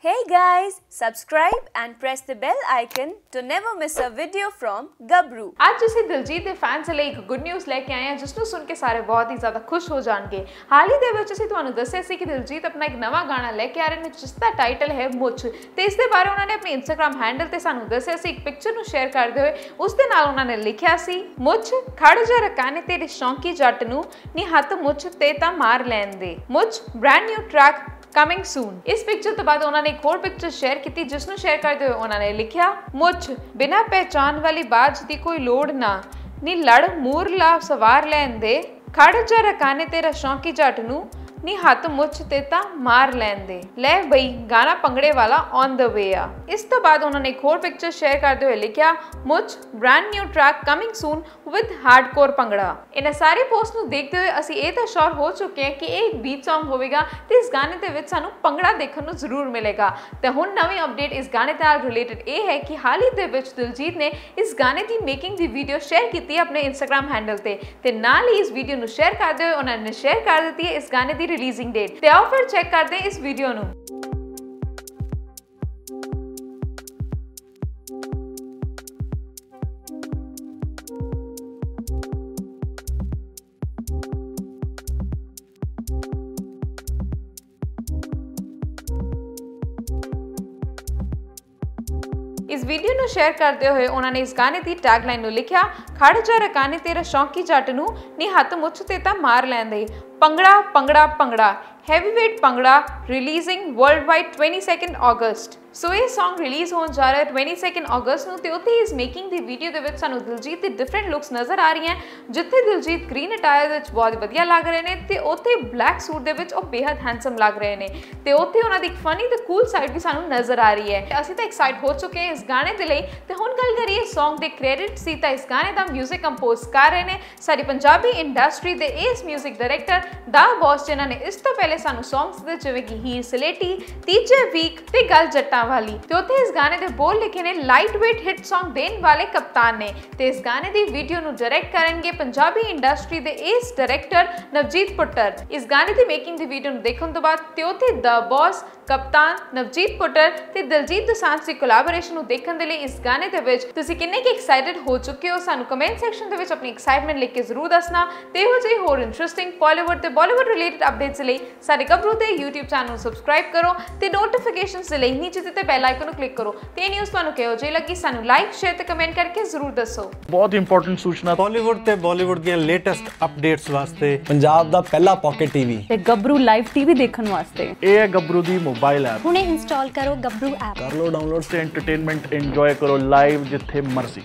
Hey guys, subscribe and press the bell icon to never miss a video from Gabru। आज ਅਸੀਂ ਦਿਲਜੀਤ ਦੇ fans ਲਈ ਇੱਕ good news ਲੈ ਕੇ ਆਏ ਹਾਂ ਜਿਸ ਨੂੰ ਸੁਣ ਕੇ ਸਾਰੇ ਬਹੁਤ ਹੀ ਜ਼ਿਆਦਾ ਖੁਸ਼ ਹੋ ਜਾਣਗੇ। ਹਾਲ ਹੀ ਦੇ ਵਿੱਚ ਅਸੀਂ ਤੁਹਾਨੂੰ ਦੱਸਿਆ ਸੀ ਕਿ ਦਿਲਜੀਤ ਆਪਣਾ ਇੱਕ ਨਵਾਂ ਗਾਣਾ ਲੈ ਕੇ ਆ ਰਹੇ ਨੇ ਜਿਸ ਦਾ ਟਾਈਟਲ ਹੈ ਮੁੱਛ ਤੇ ਇਸ ਦੇ ਬਾਰੇ ਉਹਨਾਂ ਨੇ ਆਪਣੇ ਇੰਸਟਾਗ੍ਰam ਹੈਂਡਲ ਤੇ ਸਾਨੂੰ ਦੱਸਿਆ ਸੀ। ਇੱਕ ਪਿਕਚਰ ਨੂੰ ਸ਼ੇਅਰ ਕਰਦੇ ਹੋਏ ਉਸ ਦੇ ਨਾਲ ਉਹਨਾਂ ਨੇ ਲਿਖਿਆ ਸੀ ਮੁੱਛ ਖੜ ਜਾ ਰਕਾਨੇ ਤੇਰੇ ਸ਼ੌਂਕੀ ਜੱਟ ਨੂੰ ਨੀ ਹੱਥ ਮੁੱਛ ਤੇ ਤਾਂ ਮਾਰ ਲੈਣ ਦੇ। ਮੁੱਛ brand new track coming soon. इस पिक्चर तो बाद उन्होंने एक और पिक्चर शेयर की जिसनों शेयर करते हुए उन्होंने लिखा मुझ बिना पहचान वाली बाज दी कोई लोड़ ना नी लड़ मूर ला सवार लैन दे खड़ जा रकाने तेरा शौकी जट नू नी हथ मुछ ते तां मार लैन दे। ले बई गाना पंगड़े वाला ऑन द वे आ। इस तो बाद उन्होंने एक और पिक्चर शेयर करते हुए लिखा मुझ brand new track coming soon with hardcore bhangra. इन सारी पोस्ट ਨੂੰ ਦੇਖਦੇ ਹੋਏ ਅਸੀਂ ਇਹ ਤਾਂ ਸ਼ੋਰ ਹੋ ਚੁੱਕੇ ਹਾਂ ਕਿ ਇਹ ਇੱਕ ਬੀਟ Song ਹੋਵੇਗਾ ਤੇ ਇਸ ਗਾਣੇ ਦੇ ਵਿੱਚ ਸਾਨੂੰ ਪੰਗੜਾ ਦੇਖਣ ਨੂੰ ਜ਼ਰੂਰ ਮਿਲੇਗਾ। ਤੇ ਹੁਣ ਨਵੀਂ ਅਪਡੇਟ ਇਸ ਗਾਣੇ ਨਾਲ ਰਿਲੇਟਡ ਇਹ ਹੈ ਕਿ ਹਾਲ ਹੀ ਦੇ ਵਿੱਚ ਦਿਲਜੀਤ ਨੇ ਇਸ ਗਾਣੇ ਦੀ ਮੇਕਿੰਗ ਦੀ ਵੀਡੀਓ ਸ਼ੇਅਰ ਕੀਤੀ ਹੈ ਆਪਣੇ ਇੰਸਟਾਗ੍ਰam ਹੈਂਡਲ ਤੇ ਨਾਲ ਹੀ ਇਸ ਵੀਡੀਓ ਨੂੰ ਸ਼ੇਅਰ ਕਰਦੇ ਹੋਏ ਉਹਨਾਂ ਨੇ ਸ਼ੇਅਰ ਕਰ ਦਿੱਤੀ ਹੈ ਇਸ ਗਾਣੇ ਦੀ ਰਿਲੀਜ਼ਿੰਗ डेट। ਤੇ ਆਓ ਫਿਰ ਚੈੱਕ ਕਰਦੇ ਹਾਂ ਇਸ ਵੀਡੀਓ ਨੂੰ। इस वीडियो ਨੂੰ ਸ਼ੇਅਰ ਕਰਦੇ ਹੋਏ ਉਹਨਾਂ ਨੇ ਇਸ ਗਾਣੇ ਦੀ ਟੈਗਲਾਈਨ ਨੂੰ ਲਿਖਿਆ ਖੜ ਜਾ ਰਕਾਨੇ ਤੇਰਾ ਸ਼ੌਂਕੀ ਜੱਟ ਨੂੰ ਨੀ ਹੱਥ ਮੁੱਛ ਤੇ ਤਾਂ ਮਾਰ ਲੈਂਦੇ। ਪੰਗੜਾ ਪੰਗੜਾ ਪੰਗੜਾ ਹੈਵੀਵੇਟ ਪੰਗੜਾ ਰਿਲੀਜ਼ਿੰਗ ਵਰਲਡਵਾਈਡ 22 ਅਗਸਤ। ਸੋ ਇਹ Song ਰਿਲੀਜ਼ ਹੋਣ ਜਾ ਰਿਹਾ 22 ਅਗਸਤ ਨੂੰ ਤੇ ਉੱਥੇ ਇਸ ਮੇਕਿੰਗ ਦੀ ਵੀਡੀਓ ਦੇ ਵਿੱਚ ਸਾਨੂੰ ਦਿਲਜੀਤ ਦੀ ਡਿਫਰੈਂਟ ਲੁੱਕਸ ਨਜ਼ਰ ਆ ਰਹੀਆਂ ਜਿੱਥੇ ਦਿਲਜੀਤ ਗ੍ਰੀਨ ਅਟਾਇਰ ਵਿੱਚ ਬਹੁਤ ਵਧੀਆ ਲੱਗ ਰਹੇ ਨੇ ਤੇ ਉੱਥੇ ਬਲੈਕ ਸੂਟ ਦੇ ਵਿੱਚ ਉਹ ਬੇहद ਹੈਂਡਸਮ ਲੱਗ ਰਹੇ ਨੇ ਤੇ ਉੱਥੇ ਉਹਨਾਂ ਦੀ ਇੱਕ ਫਨੀ ਤੇ ਕੂਲ ਸਾਈਡ ਵੀ ਸਾਨੂੰ ਨਜ਼ਰ ਆ ਰਹੀ ਹੈ। ਅਸੀਂ ਤਾਂ ਐਕਸਾਈਟ ਹੋ ਚੁੱਕੇ ਹਾਂ ਇਸ ਗਾਣੇ ਦੇ ਲਈ ਤੇ ਹੁਣ ਗੱਲ ਕਰੀਏ Song ਦੇ ਕ੍ਰੈਡਿਟ ਸੀ ਤਾਂ ਇਸ ਗਾਣੇ ਦਾ ਮਿਊਜ਼ਿਕ ਕੰਪੋਜ਼ ਕਰ ਰਹੇ ਨੇ ਸਾਡੀ ਪੰਜਾਬੀ ਇੰਡਸਟਰੀ ਦੇ ਇਸ ਮਿਊਜ਼ਿਕ ਡਾਇਰੈਕਟਰ ਦਾ ਬੌਸ ਜਿਨ੍ਹਾਂ ਨੇ ਇਸ ਤੋਂ ਪਹਿਲੇ ਸਾਨੂੰ Songs ਦੇ ਜਿਵੇਂ ਕਿ ਹੀਰ ਸਲੇਟੀ ਤੀਜੇ ਵੀਕ ਤੇ ਗੱਲ ਜੱਟਾਂ ਵਾਲੀ ਤੇ ਉੱਥੇ ਇਸ ਗਾਣੇ ਦੇ ਬੋਲ ਲਿਖੇ ਨੇ ਲਾਈਟ ਵੇਟ ਹਿੱਟ Song ਦੇਣ ਵਾਲੇ ਕਪਤਾਨ ਨੇ ਤੇ ਇਸ ਗਾਣੇ ਦੀ ਵੀਡੀਓ ਨੂੰ ਡਾਇਰੈਕਟ ਕਰਨਗੇ ਪੰਜਾਬੀ ਇੰਡਸਟਰੀ ਦੇ ਇਸ ਡਾਇਰੈਕਟਰ ਨਵਜੀਤ ਪੁੱਟਰ। ਇਸ ਗਾਣੇ ਦੀ ਮੇਕਿੰਗ ਦੀ ਵੀਡੀਓ ਨੂੰ ਦੇਖਣ ਤੋਂ ਬਾਅਦ ਤੇ ਉੱਥੇ ਦਾ ਬੌਸ ਕਪਤਾਨ ਨਵਜੀਤ ਪੁੱਟਰ ਤੇ ਦਿਲਜੀਤ ਦੋਸਾਂਝ ਦੀ ਕੋਲੈਬੋਰੇਸ਼ਨ ਨੂੰ ਦੇਖਣ ਦੇ ਲਈ ਇਸ ਗਾਣੇ ਦੇ ਵਿੱਚ ਤੁਸੀਂ ਕਿੰਨੇ ਕਿ ਐਕਸਾਈਟਡ ਹੋ ਚੁੱਕੇ ਹੋ ਸਾਨੂੰ ਕਮੈਂਟ ਸੈਕਸ਼ਨ ਦੇ ਵਿੱਚ ਆਪਣੀ ਐਕਸਾਈਟਮੈਂਟ ਲਿਖ ਕੇ ਜ਼ਰੂਰ ਦੱਸਣਾ ਤੇ ਇਹੋ ਜਿਹੀ ਹੋਰ ਇੰਟਰਸਟਿੰਗ ਬਾਲੀਵੁੱਡ ਤੇ ਬਾਲੀਵੁੱਡ ਰਿਲੇਟਡ ਅਪਡੇਟਸ ਲਈ ਸਾਡੇ ਗੱਭਰੂ ਦੇ YouTube ਚੈਨਲ ਨੂੰ ਸਬਸਕ੍ਰਾਈਬ ਕਰੋ ਤੇ ਨੋਟੀਫਿਕੇਸ਼ਨਸ ਦੇ ਲਈ ਨੀਚੇ ਦਿੱਤੇ ਬੈਲ ਆਈਕਨ ਨੂੰ ਕਲਿੱਕ ਕਰੋ ਤੇ ਇਹ ਨਿਊਜ਼ ਤੁਹਾਨੂੰ ਕਿਹੋ ਜਿਹੀ ਲੱਗੀ ਸਾਨੂੰ ਲਾਈਕ ਸ਼ੇਅਰ ਤੇ ਕਮੈਂਟ ਕਰਕੇ ਜ਼ਰੂਰ ਦੱਸੋ। ਬਹੁਤ ਇੰਪੋਰਟੈਂਟ ਸੂਚਨਾ ਬਾਲੀਵੁੱਡ ਤੇ ਬਾਲੀਵੁੱਡ ਦੀਆਂ ਲੇਟੈਸਟ ਅਪਡੇਟਸ ਵਾਸਤੇ ਪੰਜਾਬ ਦਾ ਪਹਿਲਾ ਪਾਕਟ ਟੀਵੀ ਤੇ ਗੱਭਰੂ ਲਾਈਵ ਟੀਵੀ ਦੇਖਣ ਵਾਸਤੇ ਇਹ ਹੈ ਗੱਭਰੂ ਦੀ ਮੋਬਾਈਲ ਐਪ। ਹੁਣੇ ਇੰਸਟਾਲ ਕਰੋ ਗੱਭਰੂ ਐਪ ਕਰ ਲਓ ਡਾਊਨਲੋਡ ਤੇ ਐਂਟਰਟੇਨਮੈਂਟ ਇੰਜੋਏ ਕਰੋ ਲਾਈਵ ਜਿੱਥੇ ਮਰਜ਼ੀ।